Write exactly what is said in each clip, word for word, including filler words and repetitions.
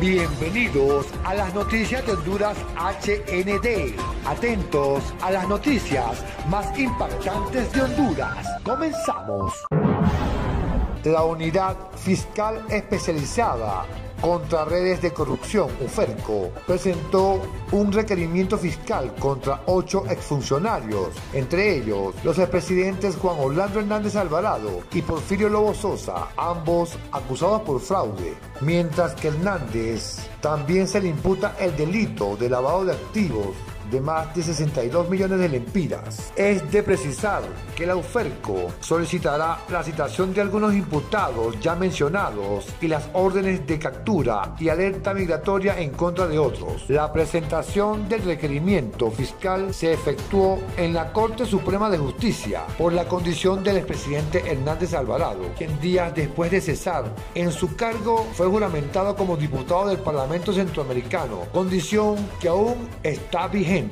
Bienvenidos a las noticias de Honduras H N D. Atentos a las noticias más impactantes de Honduras. Comenzamos. La Unidad Fiscal Especializada contra Redes de Corrupción, UFERCO, presentó un requerimiento fiscal contra ocho exfuncionarios, entre ellos los expresidentes Juan Orlando Hernández Alvarado y Porfirio Lobo Sosa, ambos acusados por fraude, mientras que Hernández también se le imputa el delito de lavado de activos de más de sesenta y dos millones de lempiras. Es de precisar que la UFERCO solicitará la citación de algunos imputados ya mencionados y las órdenes de captura y alerta migratoria en contra de otros. La presentación del requerimiento fiscal se efectuó en la Corte Suprema de Justicia por la condición del expresidente Hernández Alvarado, quien días después de cesar en su cargo fue juramentado como diputado del Parlamento Centroamericano, condición que aún está vigente.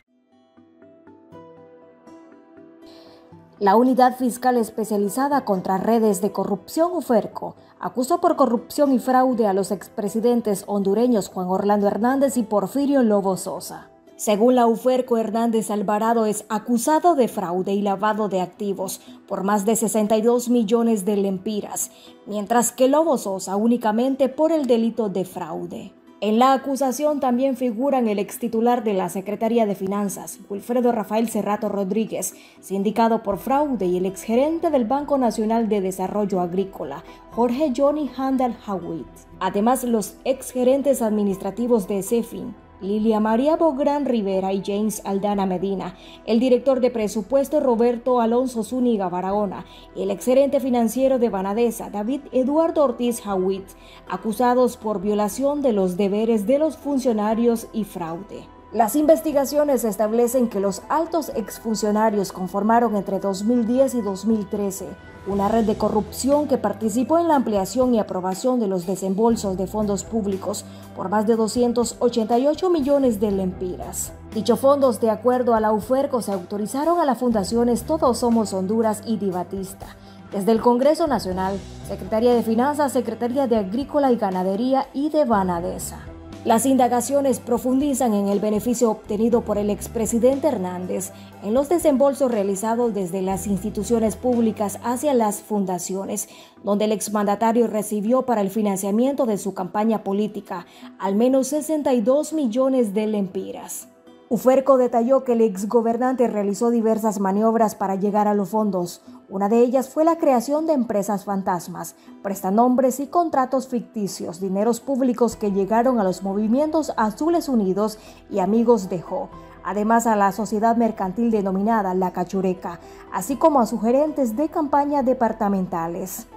La Unidad Fiscal Especializada contra Redes de Corrupción, UFERCO, acusó por corrupción y fraude a los expresidentes hondureños Juan Orlando Hernández y Porfirio Lobo Sosa. Según la UFERCO, Hernández Alvarado es acusado de fraude y lavado de activos por más de sesenta y dos millones de lempiras, mientras que Lobo Sosa únicamente por el delito de fraude. En la acusación también figuran el extitular de la Secretaría de Finanzas, Wilfredo Rafael Cerrato Rodríguez, sindicado por fraude, y el exgerente del Banco Nacional de Desarrollo Agrícola, Jorge Johnny Handel Hawitt. Además, los exgerentes administrativos de CEFIN, Lilia María Bográn Rivera y James Aldana Medina, el director de presupuesto Roberto Alonso Zúñiga Barahona y el exgerente financiero de Banadesa, David Eduardo Ortiz Hawitt, acusados por violación de los deberes de los funcionarios y fraude. Las investigaciones establecen que los altos exfuncionarios conformaron entre dos mil diez y dos mil trece una red de corrupción que participó en la ampliación y aprobación de los desembolsos de fondos públicos por más de doscientos ochenta y ocho millones de lempiras. Dichos fondos, de acuerdo a la UFERCO, se autorizaron a las fundaciones Todos Somos Honduras y Divatista, desde el Congreso Nacional, Secretaría de Finanzas, Secretaría de Agrícola y Ganadería y de Banadesa. Las indagaciones profundizan en el beneficio obtenido por el expresidente Hernández en los desembolsos realizados desde las instituciones públicas hacia las fundaciones, donde el exmandatario recibió para el financiamiento de su campaña política al menos sesenta y dos millones de lempiras. UFERCO detalló que el exgobernante realizó diversas maniobras para llegar a los fondos. Una de ellas fue la creación de empresas fantasmas, prestanombres y contratos ficticios, dineros públicos que llegaron a los movimientos Azules Unidos y Amigos de Jo, además a la sociedad mercantil denominada La Cachureca, así como a sugerentes de campaña departamentales.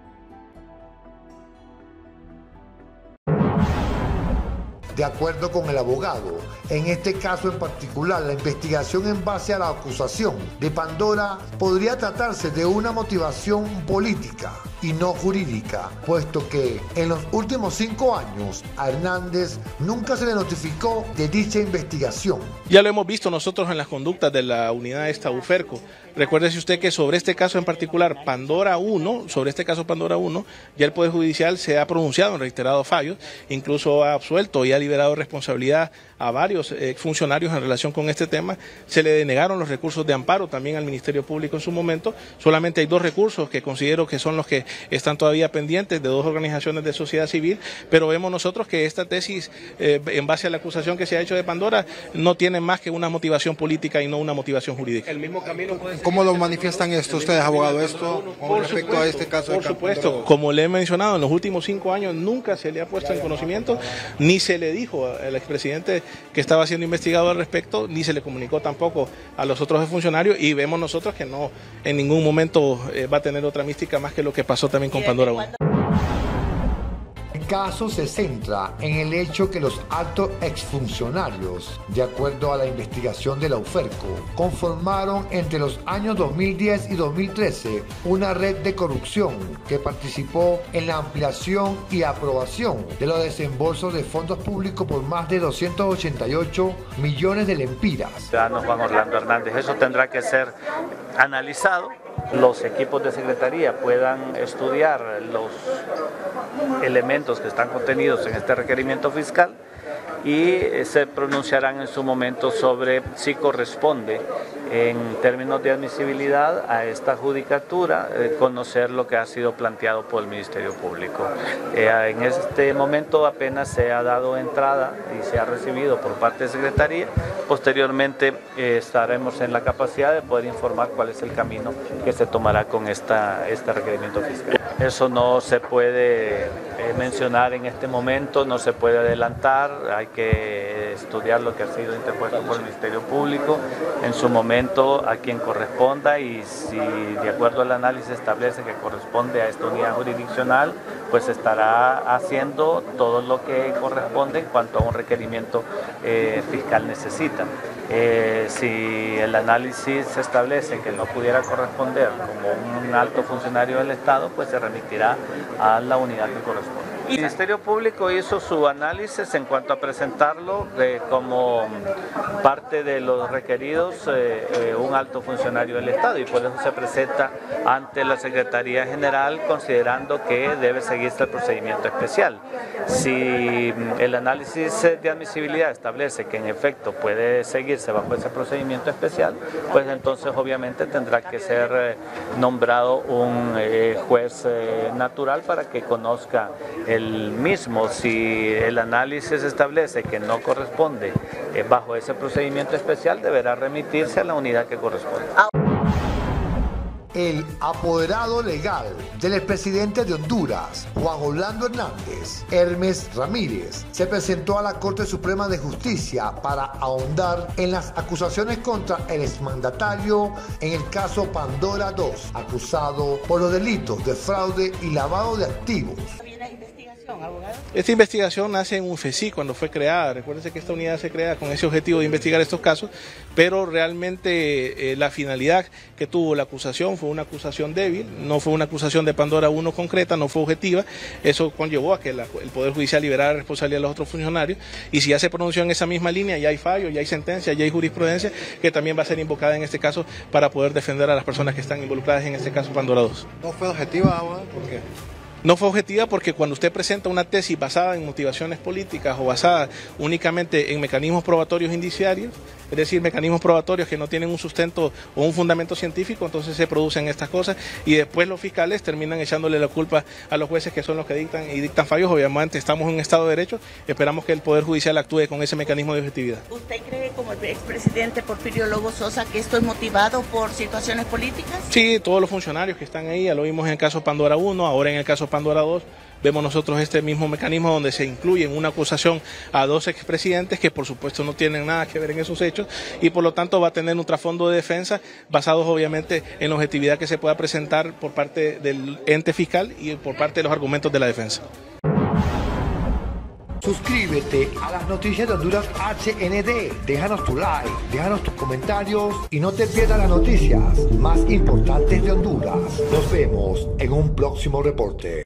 De acuerdo con el abogado, en este caso en particular, la investigación en base a la acusación de Pandora podría tratarse de una motivación política y no jurídica, puesto que en los últimos cinco años a Hernández nunca se le notificó de dicha investigación. Ya lo hemos visto nosotros en las conductas de la unidad esta UFERCO. Recuérdese usted que sobre este caso en particular, Pandora uno, sobre este caso Pandora uno, ya el Poder Judicial se ha pronunciado en reiterados fallos, incluso ha absuelto y ha liberado responsabilidad a varios funcionarios en relación con este tema. Se le denegaron los recursos de amparo también al Ministerio Público en su momento. Solamente hay dos recursos que considero que son los que están todavía pendientes de dos organizaciones de sociedad civil, pero vemos nosotros que esta tesis, eh, en base a la acusación que se ha hecho de Pandora, no tiene más que una motivación política y no una motivación jurídica. El mismo camino puede... ¿Cómo lo manifiestan esto ustedes, abogado, esto con respecto a este caso? Por supuesto, como le he mencionado, en los últimos cinco años nunca se le ha puesto en conocimiento, ni se le dijo al expresidente que estaba siendo investigado al respecto, ni se le comunicó tampoco a los otros funcionarios, y vemos nosotros que no en ningún momento eh, va a tener otra mística más que lo que pasó también con Pandora uno. El caso se centra en el hecho que los altos exfuncionarios, de acuerdo a la investigación de la UFERCO, conformaron entre los años dos mil diez y dos mil trece una red de corrupción que participó en la ampliación y aprobación de los desembolsos de fondos públicos por más de doscientos ochenta y ocho millones de lempiras. Ciudadano Juan Orlando Hernández, eso tendrá que ser analizado los equipos de secretaría puedan estudiar los elementos que están contenidos en este requerimiento fiscal y se pronunciarán en su momento sobre si corresponde en términos de admisibilidad a esta judicatura eh, conocer lo que ha sido planteado por el Ministerio Público. Eh, en este momento apenas se ha dado entrada y se ha recibido por parte de Secretaría. Posteriormente eh, estaremos en la capacidad de poder informar cuál es el camino que se tomará con esta, este requerimiento fiscal. Eso no se puede eh, mencionar en este momento, no se puede adelantar, hay que estudiar lo que ha sido interpuesto por el Ministerio Público en su momento a quien corresponda, y si de acuerdo al análisis establece que corresponde a esta unidad jurisdiccional, pues estará haciendo todo lo que corresponde en cuanto a un requerimiento eh, fiscal necesita. Eh, si el análisis establece que no pudiera corresponder como un alto funcionario del Estado, pues se remitirá a la unidad que corresponde. El Ministerio Público hizo su análisis en cuanto a presentarlo eh, como parte de los requeridos eh, eh, un alto funcionario del Estado, y por eso se presenta ante la Secretaría General considerando que debe seguirse el procedimiento especial. Si el análisis de admisibilidad establece que en efecto puede seguirse bajo ese procedimiento especial, pues entonces obviamente tendrá que ser eh, nombrado un eh, juez eh, natural para que conozca el el mismo. Si el análisis establece que no corresponde eh, bajo ese procedimiento especial, deberá remitirse a la unidad que corresponde. El apoderado legal del expresidente de Honduras, Juan Orlando Hernández, Hermes Ramírez, se presentó a la Corte Suprema de Justicia para ahondar en las acusaciones contra el exmandatario en el caso Pandora dos, acusado por los delitos de fraude y lavado de activos. Esta investigación nace en U F E C I cuando fue creada. Recuérdense que esta unidad se crea con ese objetivo de investigar estos casos, pero realmente eh, la finalidad que tuvo la acusación fue una acusación débil, no fue una acusación de Pandora uno concreta, no fue objetiva. Eso conllevó a que la, el Poder Judicial liberara la responsabilidad de los otros funcionarios, y si ya se pronunció en esa misma línea, ya hay fallo, ya hay sentencia, ya hay jurisprudencia que también va a ser invocada en este caso para poder defender a las personas que están involucradas en este caso Pandora dos. ¿No fue objetiva ahora? ¿Por qué? No fue objetiva porque cuando usted presenta una tesis basada en motivaciones políticas o basada únicamente en mecanismos probatorios indiciarios, es decir, mecanismos probatorios que no tienen un sustento o un fundamento científico, entonces se producen estas cosas y después los fiscales terminan echándole la culpa a los jueces, que son los que dictan y dictan fallos. Obviamente estamos en un Estado de Derecho, esperamos que el Poder Judicial actúe con ese mecanismo de objetividad. ¿Usted cree, como el expresidente Porfirio Lobo Sosa, que esto es motivado por situaciones políticas? Sí, todos los funcionarios que están ahí, ya lo vimos en el caso Pandora uno, ahora en el caso Pandora dos, vemos nosotros este mismo mecanismo donde se incluye en una acusación a dos expresidentes que por supuesto no tienen nada que ver en esos hechos, y por lo tanto va a tener un trasfondo de defensa basados obviamente en la objetividad que se pueda presentar por parte del ente fiscal y por parte de los argumentos de la defensa. Suscríbete a las noticias de Honduras H N D, déjanos tu like, déjanos tus comentarios y no te pierdas las noticias más importantes de Honduras. Nos vemos en un próximo reporte.